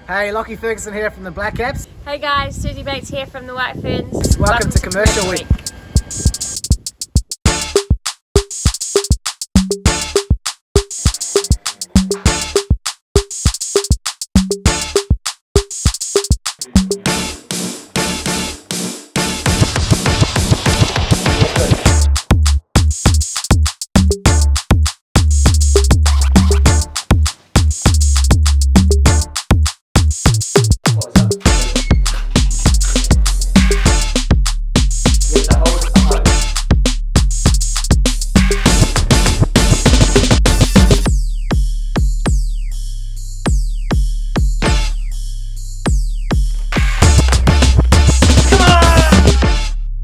Hey, Lockie Ferguson here from the Black Caps. Hey guys, Susie Bates here from the White Ferns. Welcome to Commercial Week.